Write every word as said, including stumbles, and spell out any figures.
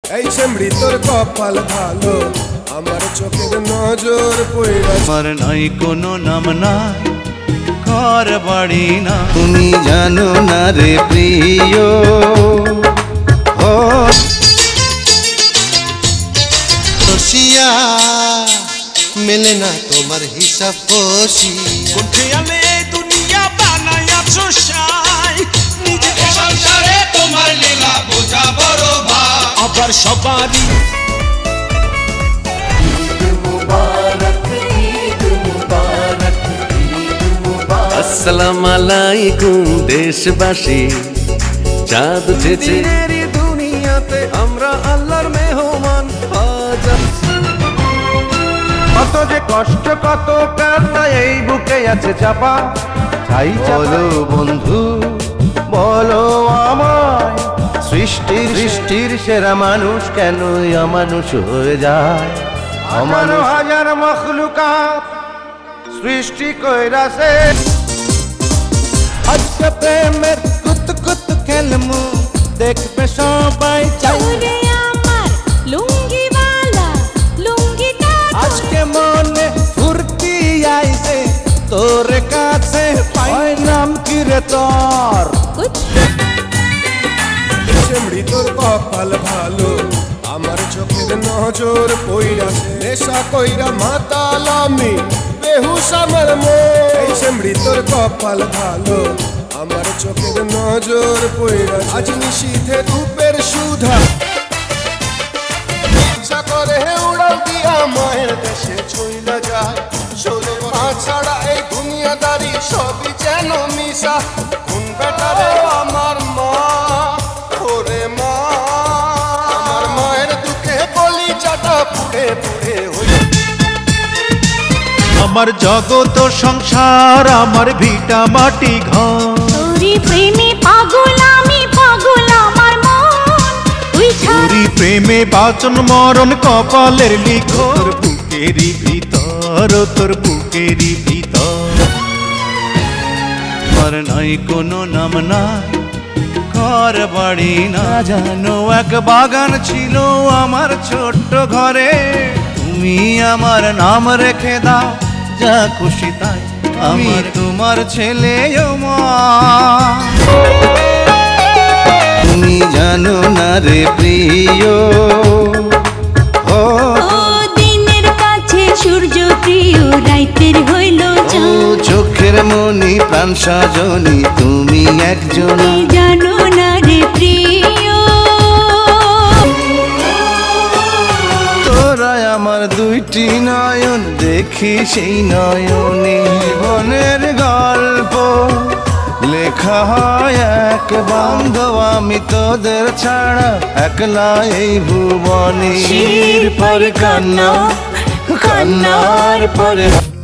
এই সেমড়ি তোর কপাল ভালো, আমার চোখের নজর পড়া। আমার নাই কোনো নাম নাই, ঘর বাড়ি না, তুমি জানো না রে প্রিয়। ও রসিয়া মেলে না তোমার হিসাব কষিয়া, কোঠে আলে দুনিয়া বানাইয়াছো সাই, নিজে সংসারে তোমার লীলা বোঝা বড় ভাই। আবার সবারই আসসালামু আলাইকুম দেশবাসী। চাঁদ উঠেছে দুনিয়াতে, আমরা আল্লাহর মেহমান। কত যে কষ্ট, কত কান্না এই বুকে আছে চাপা। চাই বলো বন্ধু, বলো আমায়, সৃষ্টির সৃষ্টির সেরা মানুষ কেন অমানুষ হয়ে যায়? হাজার হাজার মখলুকাত সৃষ্টি কইরাছে, আজকে প্রেমের কুত কুত খেলমু, দেখবে সবাই চাই। আমার লুঙ্গিওয়ালা লুঙ্গিটা আজকে মনে ফুর্তি আইছে, তোর কাছে পাই। নাম কি রে তোর? সেমড়ি তোর কপাল ভালো, আমার চোখের নজর পড়াছে। নেশা কইরা মাতাল আমি, বেহুশ আমার মন। এই সেমড়ি তোর কপাল ভালো, আমার চোখের নজর পড়াছে। আজ নিশীথে রূপের সুধা ইচ্ছা করে উড়াল দিয়া মায়ের দেশে চইলা যায়। সোলে মা ছাড়া এই দুনিয়াদারি সবই যেন মিশা। কোন বেটারে আমার মা, ওরে মা, আমার মায়ের দুঃখে বলি চাটা পুড়ে পুড়ে হই। আমার জগত সংসার, আমার ভিটা মাটি ঘর, তোরি প্রেমে পাগল আমি, পাগল আমার মন। তুই তোরি প্রেমে বাঁচন মরণ কপালের লিখর। বুকেরই ভিতর, তোর বুকেরই ভিতর। আমার নাই কোনো নাম নাই, ঘর বাড়ি না, জানো এক বাগান ছিল আমার ছোট্ট ঘরে। তুমি আমার নাম রেখে দাও, যা খুশি তাই, আমি তোমার ছেলে মা। তুমি জানো না রে প্রিয়। ও দিনের কাছে সূর্য প্রিয়, রাইতের হইল চাঁদ। চোখের মনি প্রাণ সাজনি, তুমি একজন। জানো না রে প্রিয়, তোরা আমার দুইটি নয়ন, দেখি সেই নয়নে জীবনের গল্প লেখা হয় এক। বান্ধব আমি তোদের ছাড়া একলা এই ভুবনে। শির পর কান্না, কান্নার পরে